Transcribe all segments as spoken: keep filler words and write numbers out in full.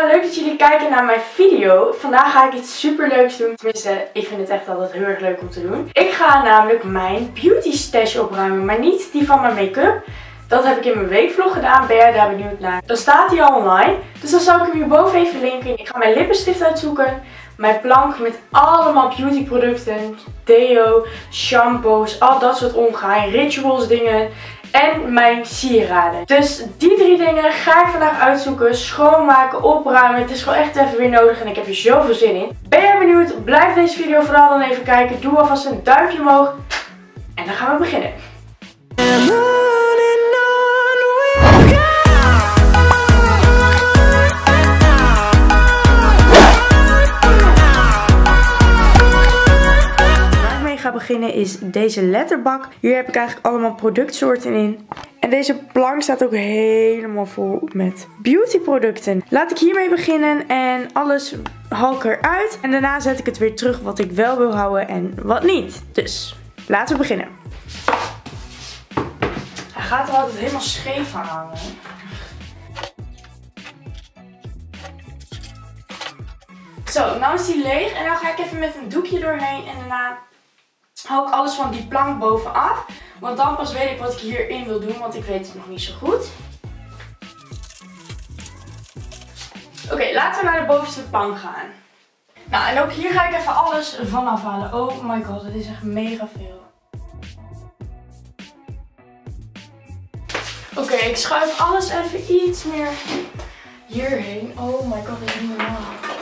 leuk dat jullie kijken naar mijn video. Vandaag ga ik iets super leuks doen. Tenminste, ik vind het echt altijd heel erg leuk om te doen. Ik ga namelijk mijn beauty stash opruimen, maar niet die van mijn make-up. Dat heb ik in mijn weekvlog gedaan. Ben jij daar benieuwd naar? Dan staat die al online. Dus dan zal ik hem hierboven even linken. Ik ga mijn lippenstift uitzoeken. Mijn plank met allemaal beauty producten. Deo, shampoos, al dat soort ongeheim. Rituals dingen. En mijn sieraden. Dus die drie dingen ga ik vandaag uitzoeken. Schoonmaken, opruimen. Het is gewoon echt even weer nodig en ik heb er zoveel zin in. Ben je benieuwd? Blijf deze video vooral dan even kijken. Doe alvast een duimpje omhoog. En dan gaan we beginnen. Beginnen is deze letterbak. Hier heb ik eigenlijk allemaal productsoorten in. En deze plank staat ook helemaal vol met beautyproducten. Laat ik hiermee beginnen en alles haal ik eruit. En daarna zet ik het weer terug wat ik wel wil houden en wat niet. Dus laten we beginnen. Hij gaat er altijd helemaal scheef aan hangen. Zo, nou is die leeg en dan ga ik even met een doekje doorheen en daarna hou ik alles van die plank bovenaf. Want dan pas weet ik wat ik hierin wil doen. Want ik weet het nog niet zo goed. Oké, okay, laten we naar de bovenste plank gaan. Nou, en ook hier ga ik even alles vanaf halen. Oh my god, dit is echt mega veel. Oké, okay, ik schuif alles even iets meer hierheen. Oh my god, dit is niet normaal.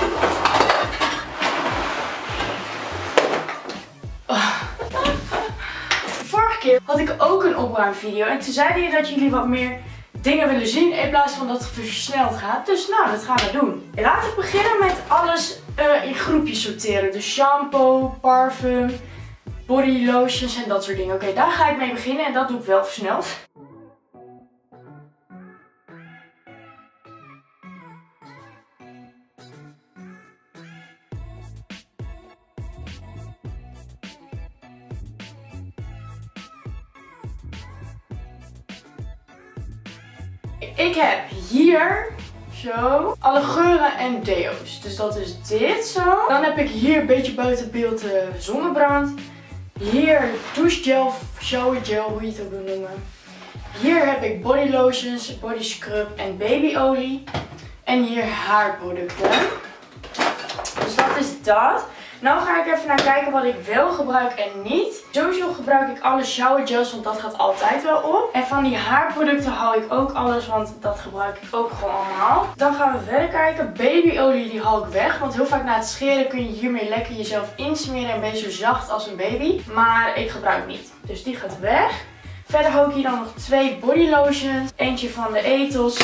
Had ik ook een opruimvideo en toen zeiden jullie dat jullie wat meer dingen willen zien in plaats van dat het versneld gaat. Dus nou, dat gaan we doen. Laten we beginnen met alles uh, in groepjes sorteren. Dus shampoo, parfum, body lotions en dat soort dingen. Oké, okay, daar ga ik mee beginnen en dat doe ik wel versneld. Ik heb hier zo alle geuren en deo's. Dus dat is dit zo. Dan heb ik hier een beetje buiten beeld uh, zonnebrand. Hier douchegel, showergel, hoe je het ook wil noemen. Hier heb ik body lotions, body scrub en babyolie. En hier haarproducten. Dus dat is dat. Nou ga ik even naar kijken wat ik wel gebruik en niet. Sowieso gebruik ik alle showergels, want dat gaat altijd wel op. En van die haarproducten haal ik ook alles, want dat gebruik ik ook gewoon allemaal. Dan gaan we verder kijken. Babyolie die haal ik weg, want heel vaak na het scheren kun je hiermee lekker jezelf insmeren en ben je zo zacht als een baby. Maar ik gebruik niet, dus die gaat weg. Verder hou ik hier dan nog twee body lotions. Eentje van de Ethos.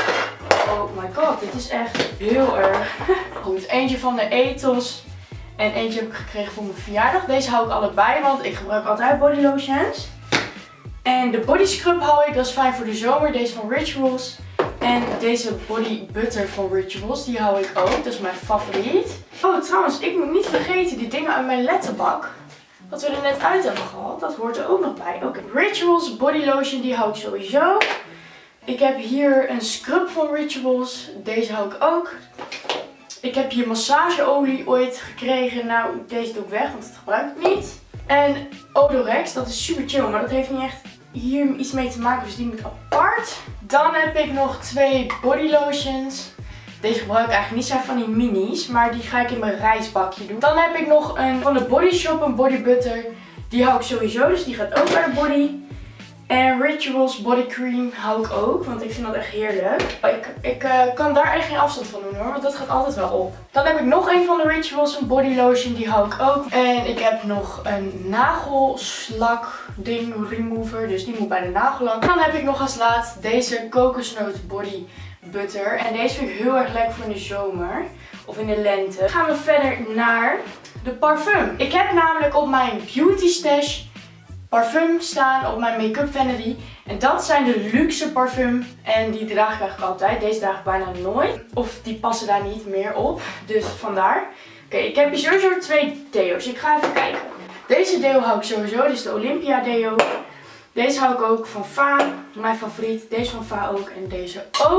Oh my god, dit is echt heel erg. Goed, eentje van de Ethos. En eentje heb ik gekregen voor mijn verjaardag. Deze hou ik allebei, want ik gebruik altijd body lotions. En de body scrub hou ik, dat is fijn voor de zomer. Deze van Rituals. En deze body butter van Rituals, die hou ik ook. Dat is mijn favoriet. Oh, trouwens, ik moet niet vergeten die dingen uit mijn letterbak. Wat we er net uit hebben gehaald, dat hoort er ook nog bij. Oké, okay. Rituals body lotion, die hou ik sowieso. Ik heb hier een scrub van Rituals. Deze hou ik ook. Ik heb hier massageolie ooit gekregen. Nou, deze doe ik weg, want dat gebruik ik niet. En Odorex, dat is super chill, maar dat heeft niet echt hier iets mee te maken, dus die moet apart. Dan heb ik nog twee body lotions. Deze gebruik ik eigenlijk niet, zijn van die minis, maar die ga ik in mijn reisbakje doen. Dan heb ik nog een van de Body Shop, een body butter. Die hou ik sowieso, dus die gaat ook bij de body. En Rituals body cream hou ik ook, want ik vind dat echt heerlijk. Ik, ik uh, kan daar echt geen afstand van doen hoor, want dat gaat altijd wel op. Dan heb ik nog een van de Rituals, een body lotion, die hou ik ook. En ik heb nog een nagelslak ding remover, dus die moet bij de nagellak. Dan heb ik nog als laatst deze kokosnoot body butter. En deze vind ik heel erg lekker voor in de zomer of in de lente. Dan gaan we verder naar de parfum. Ik heb namelijk op mijn beauty stash parfum staan op mijn make-up vanity. En dat zijn de luxe parfum. En die draag ik eigenlijk altijd. Deze draag ik bijna nooit. Of die passen daar niet meer op. Dus vandaar. Oké, okay, ik heb hier sowieso twee deo's. Ik ga even kijken. Deze deo hou ik sowieso. Dit is de Olympia deo. Deze hou ik ook van Fa. Mijn favoriet. Deze van Fa ook. En deze ook.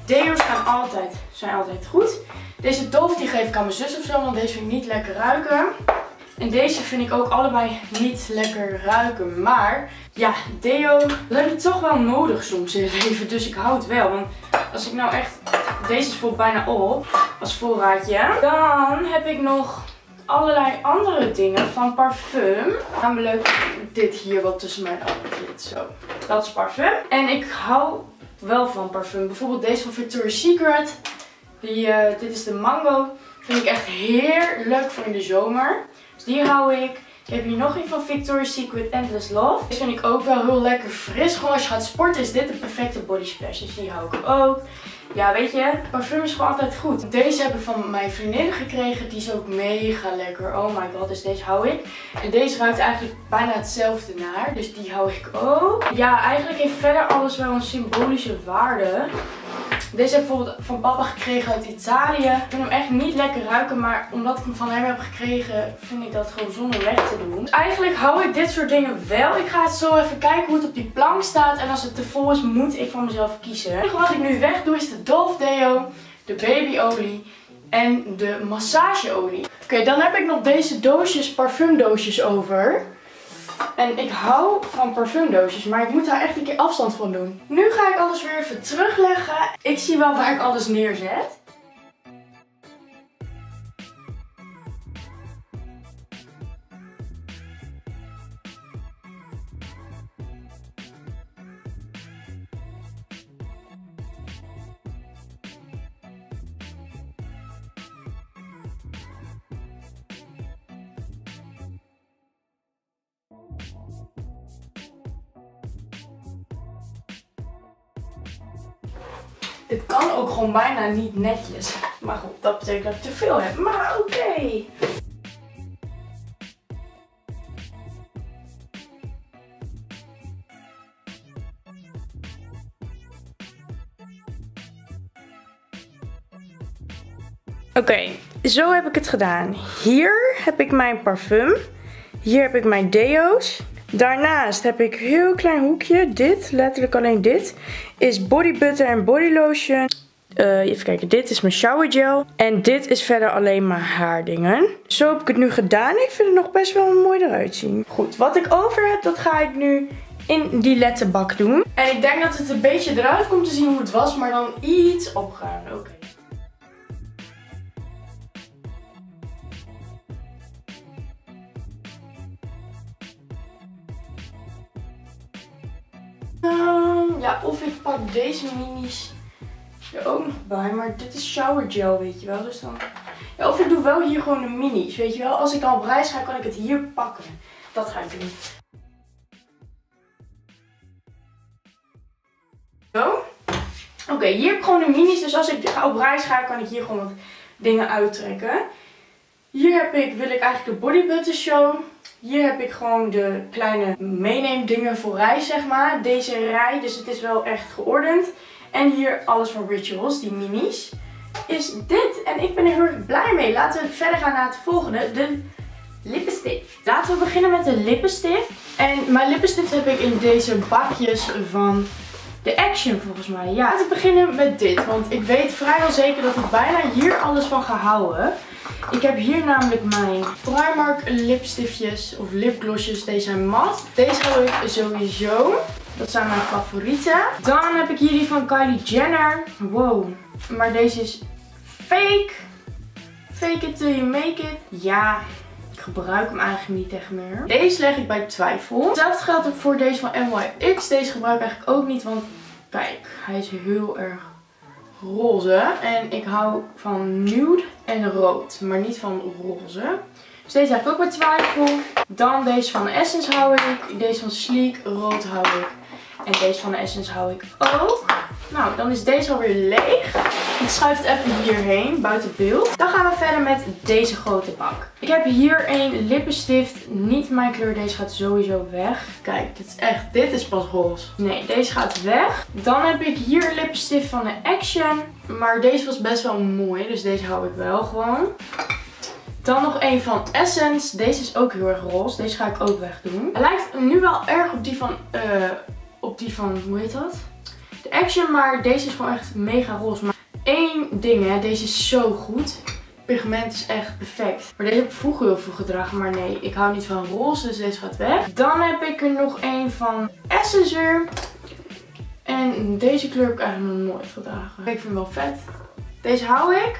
Deo's gaan altijd, zijn altijd goed. Deze Dove die geef ik aan mijn zus of zo, want deze vind ik niet lekker ruiken. En deze vind ik ook allebei niet lekker ruiken. Maar ja, deo, dat heb je toch wel nodig soms in het leven. Dus ik hou het wel. Want als ik nou echt, deze is voor bijna op als voorraadje. Dan heb ik nog allerlei andere dingen van parfum. Namelijk dit hier wat tussen mijn ogen zit. Zo, dat is parfum. En ik hou wel van parfum. Bijvoorbeeld deze van Victoria's Secret. Die, uh, dit is de mango. Vind ik echt heerlijk voor in de zomer. Dus die hou ik. Ik heb hier nog een van Victoria's Secret Endless Love. Deze vind ik ook wel heel lekker fris. Gewoon als je gaat sporten is dit de perfecte body splash. Dus die hou ik ook. Ja, weet je, parfum is gewoon altijd goed. Deze heb ik van mijn vriendinnen gekregen. Die is ook mega lekker. Oh my god, dus deze hou ik. En deze ruikt eigenlijk bijna hetzelfde naar. Dus die hou ik ook. Ja, eigenlijk heeft verder alles wel een symbolische waarde. Deze heb ik bijvoorbeeld van papa gekregen uit Italië. Ik vind hem echt niet lekker ruiken, maar omdat ik hem van hem heb gekregen, vind ik dat gewoon zonder weg te doen. Dus eigenlijk hou ik dit soort dingen wel. Ik ga het zo even kijken hoe het op die plank staat. En als het te vol is, moet ik van mezelf kiezen. Het enige wat ik nu weg doe is de Dove Deo, de babyolie en de massageolie. Oké, okay, dan heb ik nog deze doosjes, parfumdoosjes over. En ik hou van parfumdoosjes, maar ik moet daar echt een keer afstand van doen. Nu ga ik alles weer even terugleggen. Ik zie wel waar ik alles neerzet. Dit kan ook gewoon bijna niet netjes. Maar goed, dat betekent dat ik te veel heb. Maar oké. Okay. Oké, okay, zo heb ik het gedaan. Hier heb ik mijn parfum. Hier heb ik mijn deo's. Daarnaast heb ik een heel klein hoekje. Dit, letterlijk alleen dit, is body butter en body lotion. Uh, even kijken, dit is mijn shower gel. En dit is verder alleen maar haardingen. Zo heb ik het nu gedaan. Ik vind het nog best wel mooi eruit zien. Goed, wat ik over heb, dat ga ik nu in die lettenbak doen. En ik denk dat het een beetje eruit komt te zien hoe het was, maar dan iets opgaan. Oké. Okay. Um, ja, of ik pak deze minis er ook nog bij. Maar dit is shower gel, weet je wel. Dus dan... Ja, of ik doe wel hier gewoon de minis, weet je wel. Als ik dan op reis ga, kan ik het hier pakken. Dat ga ik doen. Zo. Oké, okay, hier heb ik gewoon de minis. Dus als ik op reis ga, kan ik hier gewoon wat dingen uittrekken. Hier heb ik, wil ik eigenlijk de body butter show. Hier heb ik gewoon de kleine meeneemdingen voor reis, zeg maar. Deze rij, dus het is wel echt geordend. En hier alles van Rituals, die minis. Is dit. En ik ben er heel erg blij mee. Laten we verder gaan naar het volgende. De lippenstift. Laten we beginnen met de lippenstift. En mijn lippenstift heb ik in deze bakjes van de Action volgens mij. Ja, laten we beginnen met dit. Want ik weet vrijwel zeker dat ik bijna hier alles van ga houden. Ik heb hier namelijk mijn Primark lipstiftjes of lipglossjes. Deze zijn mat. Deze hou ik sowieso. Dat zijn mijn favorieten. Dan heb ik hier die van Kylie Jenner. Wow. Maar deze is fake. Fake it till you make it. Ja, ik gebruik hem eigenlijk niet echt meer. Deze leg ik bij twijfel. Hetzelfde geldt ook voor deze van N Y X. Deze gebruik ik eigenlijk ook niet. Want kijk, hij is heel erg roze. En ik hou van nude en rood. Maar niet van roze. Dus deze heb ik ook bij twijfel. Dan deze van Essence hou ik. Deze van Sleek, rood hou ik. En deze van de Essence hou ik ook. Nou, dan is deze alweer leeg. Ik schuif het even hierheen, buiten beeld. Dan gaan we verder met deze grote bak. Ik heb hier een lippenstift. Niet mijn kleur, deze gaat sowieso weg. Kijk, dit is echt, dit is pas roze. Nee, deze gaat weg. Dan heb ik hier een lippenstift van de Action. Maar deze was best wel mooi, dus deze hou ik wel gewoon. Dan nog een van Essence. Deze is ook heel erg roze. Deze ga ik ook wegdoen. Hij lijkt nu wel erg op die van... Uh, op die van, hoe heet dat? De Action, maar deze is gewoon echt mega roze. Maar één ding hè, deze is zo goed. Pigment is echt perfect. Maar deze heb ik vroeger heel veel gedragen, maar nee, ik hou niet van roze, dus deze gaat weg. Dan heb ik er nog één van Essence weer. En deze kleur heb ik eigenlijk nog nooit gedragen. Ik vind hem wel vet. Deze hou ik.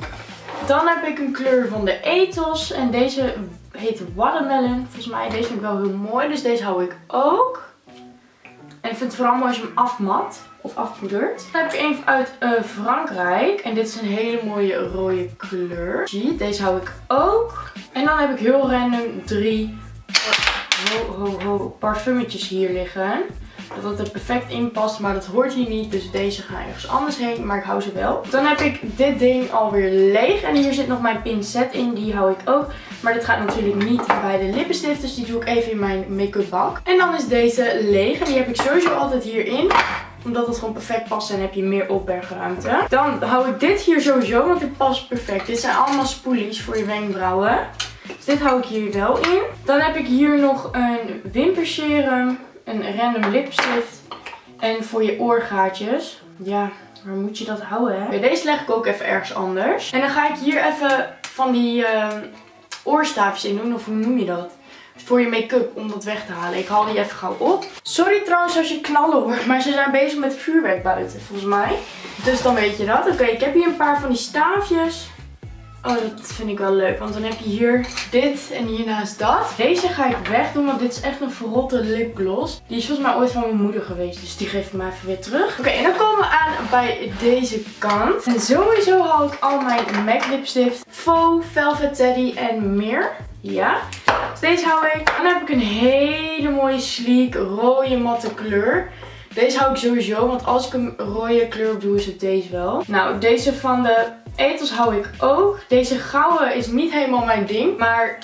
Dan heb ik een kleur van de Ethos. En deze heet Watermelon. Volgens mij, deze vind ik wel heel mooi. Dus deze hou ik ook. En ik vind het vooral mooi als je hem afmat. Of afpoedert. Dan heb ik een uit uh, Frankrijk. En dit is een hele mooie rode kleur. Zie je? Deze hou ik ook. En dan heb ik heel random drie ho, ho, ho, parfumetjes hier liggen. Dat het er perfect in past, maar dat hoort hier niet. Dus deze gaan ergens anders heen, maar ik hou ze wel. Dan heb ik dit ding alweer leeg. En hier zit nog mijn pincet in, die hou ik ook. Maar dit gaat natuurlijk niet bij de lippenstift, dus die doe ik even in mijn make-up bak. En dan is deze leeg en die heb ik sowieso altijd hierin. Omdat het gewoon perfect past en heb je meer opbergruimte. Dan hou ik dit hier sowieso, want dit past perfect. Dit zijn allemaal spoelies voor je wenkbrauwen. Dus dit hou ik hier wel in. Dan heb ik hier nog een wimperserum. Een random lipstift. En voor je oorgaatjes. Ja, waar moet je dat houden, hè? Okay, deze leg ik ook even ergens anders. En dan ga ik hier even van die uh, oorstaafjes in doen. Of hoe noem je dat? Voor je make-up, om dat weg te halen. Ik haal die even gauw op. Sorry trouwens als je knallen hoort. Maar ze zijn bezig met vuurwerk buiten, volgens mij. Dus dan weet je dat. Oké, okay, ik heb hier een paar van die staafjes. Oh, dat vind ik wel leuk. Want dan heb je hier dit en hiernaast dat. Deze ga ik wegdoen, want dit is echt een verrotte lipgloss. Die is volgens mij ooit van mijn moeder geweest. Dus die geef ik maar even weer terug. Oké, okay, en dan komen we aan bij deze kant. En sowieso haal ik al mijn MAC lipstift. Faux, Velvet Teddy en meer. Ja. Dus deze hou ik. Dan heb ik een hele mooie sleek rode matte kleur. Deze hou ik sowieso, want als ik een rode kleur op doe, is het deze wel. Nou, deze van de Ethos hou ik ook. Deze gouden is niet helemaal mijn ding. Maar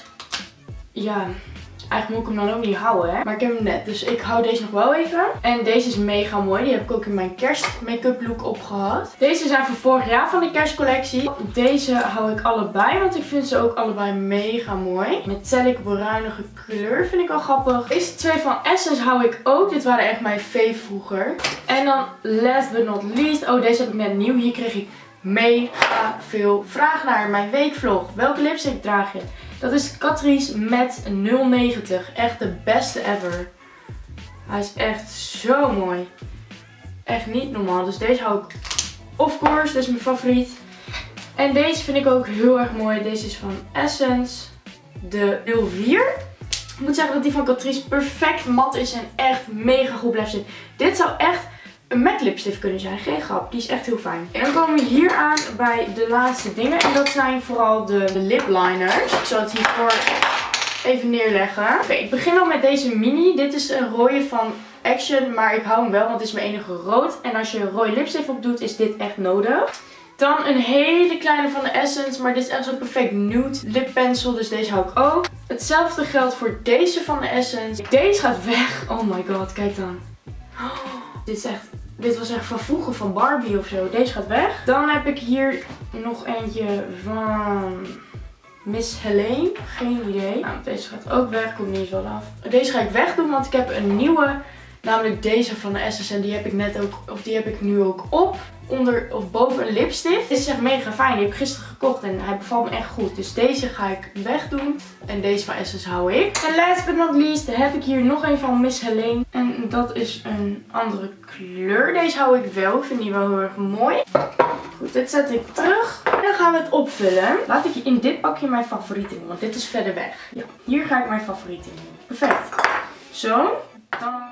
ja, eigenlijk moet ik hem dan ook niet houden, hè. Maar ik heb hem net, dus ik hou deze nog wel even. En deze is mega mooi. Die heb ik ook in mijn kerst make-up look opgehad. Deze zijn van vorig jaar van de kerstcollectie. Deze hou ik allebei, want ik vind ze ook allebei mega mooi. Metallic bruinige kleur vind ik wel grappig. Deze twee van Essence hou ik ook. Dit waren echt mijn fave vroeger. En dan last but not least. Oh, deze heb ik net nieuw. Hier kreeg ik mega veel vragen naar mijn weekvlog. Welke lipstick draag je? Dat is Catrice Matte nul negentig. Echt de beste ever. Hij is echt zo mooi. Echt niet normaal. Dus deze hou ik of course. Dit is mijn favoriet. En deze vind ik ook heel erg mooi. Deze is van Essence. De nul vier. Ik moet zeggen dat die van Catrice perfect mat is en echt mega goed blijft zitten. Dit zou echt een MAC lipstift kunnen zijn. Geen grap. Die is echt heel fijn. En dan komen we hier aan bij de laatste dingen. En dat zijn vooral de, de lip liners. Ik zal het hiervoor even neerleggen. Oké, okay, ik begin al met deze mini. Dit is een rode van Action. Maar ik hou hem wel, want het is mijn enige rood. En als je een rode lipstift op doet, is dit echt nodig. Dan een hele kleine van de Essence. Maar dit is echt zo'n perfect nude lip pencil. Dus deze hou ik ook. Hetzelfde geldt voor deze van de Essence. Deze gaat weg. Oh my god, kijk dan. Oh, dit is echt... Dit was echt van vroeger, van Barbie of zo. Deze gaat weg. Dan heb ik hier nog eentje van Miss Helene. Geen idee. Nou, deze gaat ook weg. Komt niet eens wel af. Deze ga ik wegdoen, want ik heb een nieuwe. Namelijk deze van de Essence. En die heb ik net ook, of die heb ik nu ook op. Onder of boven een lipstift. Dit is echt mega fijn. Die heb ik gisteren gekocht en hij bevalt me echt goed. Dus deze ga ik wegdoen. En deze van Essence hou ik. En last but not least heb ik hier nog een van Miss Helene. En dat is een andere kleur. Deze hou ik wel. Ik vind die wel heel erg mooi. Goed, dit zet ik terug. En dan gaan we het opvullen. Laat ik in dit pakje mijn favorieten doen. Want dit is verder weg. Ja, hier ga ik mijn favorieten doen. Perfect. Zo. Dan...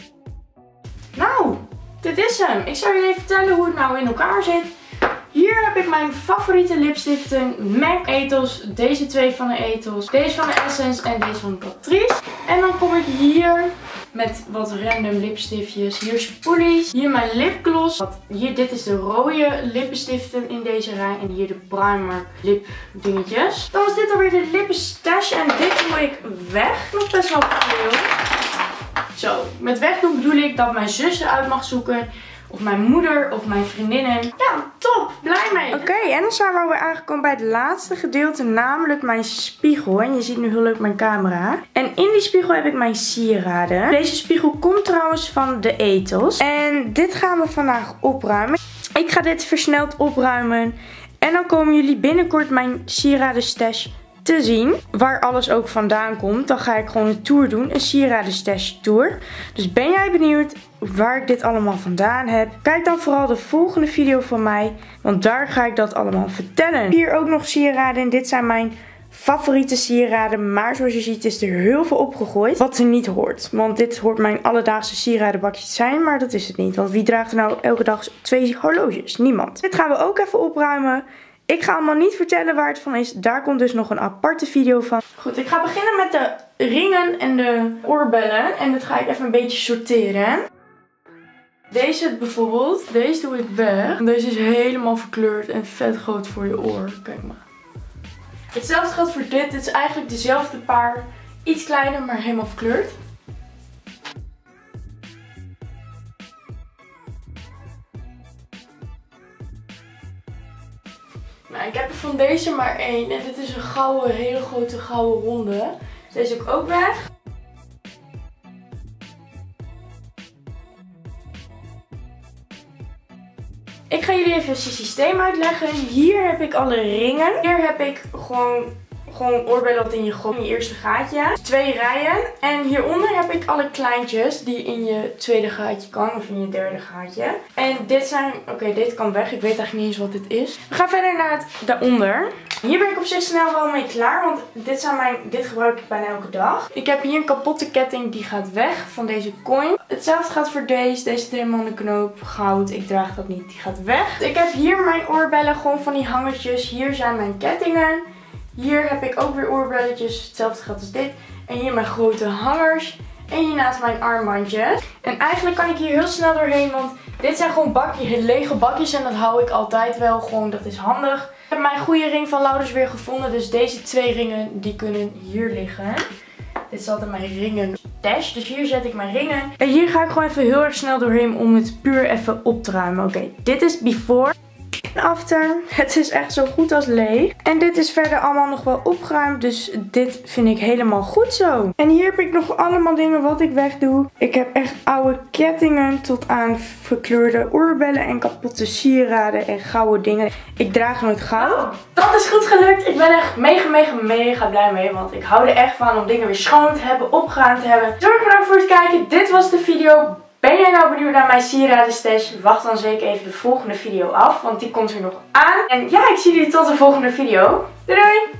Nou, dit is hem. Ik zal jullie even vertellen hoe het nou in elkaar zit. Hier heb heb ik mijn favoriete lipstiften. MAC Ethos. Deze twee van de Ethos. Deze van de Essence en deze van Catrice. En dan kom ik hier met wat random lipstiftjes. Hier spoelies. Hier mijn lipgloss. Hier, dit is de rode lippenstiften in deze rij. En hier de primer lip dingetjes. Dan was dit alweer de lippenstash. En dit doe ik weg. Nog best wel veel. Zo, met wegdoen bedoel ik dat mijn zus eruit mag zoeken. Of mijn moeder of mijn vriendinnen. Ja, top. Blij mee. Oké, okay, en dan zijn we alweer aangekomen bij het laatste gedeelte. Namelijk mijn spiegel. En je ziet nu heel leuk mijn camera. En in die spiegel heb ik mijn sieraden. Deze spiegel komt trouwens van de Ethos. En dit gaan we vandaag opruimen. Ik ga dit versneld opruimen. En dan komen jullie binnenkort mijn sieraden stash te zien. Waar alles ook vandaan komt. Dan ga ik gewoon een tour doen. Een sieraden stash tour. Dus ben jij benieuwd waar ik dit allemaal vandaan heb? Kijk dan vooral de volgende video van mij. Want daar ga ik dat allemaal vertellen. Hier ook nog sieraden. En dit zijn mijn favoriete sieraden. Maar zoals je ziet is er heel veel opgegooid. Wat er niet hoort. Want dit hoort mijn alledaagse sieradenbakje te zijn. Maar dat is het niet. Want wie draagt er nou elke dag twee horloges? Niemand. Dit gaan we ook even opruimen. Ik ga allemaal niet vertellen waar het van is. Daar komt dus nog een aparte video van. Goed, ik ga beginnen met de ringen en de oorbellen. En dat ga ik even een beetje sorteren. Deze bijvoorbeeld. Deze doe ik weg. Deze is helemaal verkleurd en vet groot voor je oor. Kijk maar. Hetzelfde geldt voor dit. Dit is eigenlijk dezelfde paar. Iets kleiner, maar helemaal verkleurd. Nou, ik heb er van deze maar één. En dit is een gouden, hele grote gouden ronde. Deze heb ik ook weg. Ik ga jullie even het systeem uitleggen. Hier heb ik alle ringen. Hier heb ik gewoon, gewoon oorbellen wat in je, in je eerste gaatje. Twee rijen. En hieronder heb ik alle kleintjes die in je tweede gaatje kan. Of in je derde gaatje. En dit zijn... Oké, okay, dit kan weg. Ik weet eigenlijk niet eens wat dit is. We gaan verder naar het daaronder. Hier ben ik op zich snel wel mee klaar. Want dit, zijn mijn, dit gebruik ik bijna elke dag. Ik heb hier een kapotte ketting. Die gaat weg van deze coin. Hetzelfde gaat voor deze. Deze zit helemaal in de knoop. Goud. Ik draag dat niet. Die gaat weg. Ik heb hier mijn oorbellen. Gewoon van die hangertjes. Hier zijn mijn kettingen. Hier heb ik ook weer oorbelletjes. Hetzelfde gaat als dit. En hier mijn grote hangers. En hiernaast mijn armbandjes. En eigenlijk kan ik hier heel snel doorheen. Want dit zijn gewoon bakjes, lege bakjes. En dat hou ik altijd wel. Gewoon, dat is handig. Ik heb mijn goede ring van Louders weer gevonden. Dus deze twee ringen, die kunnen hier liggen. Dit is altijd mijn ringen stash. Dus hier zet ik mijn ringen. En hier ga ik gewoon even heel erg snel doorheen om het puur even op te ruimen. Oké, okay, dit is before. After. Het is echt zo goed als leeg. En dit is verder allemaal nog wel opgeruimd. Dus dit vind ik helemaal goed zo. En hier heb ik nog allemaal dingen wat ik wegdoe. Ik heb echt oude kettingen tot aan verkleurde oorbellen en kapotte sieraden en gouden dingen. Ik draag nooit goud. Oh, dat is goed gelukt. Ik ben echt mega, mega, mega blij mee. Want ik hou er echt van om dingen weer schoon te hebben, opgeruimd te hebben. Zorg bedankt voor het kijken. Dit was de video. Ben jij nou benieuwd naar mijn sieraden stash? Wacht dan zeker even de volgende video af, want die komt er nog aan. En ja, ik zie jullie tot de volgende video. Doei doei!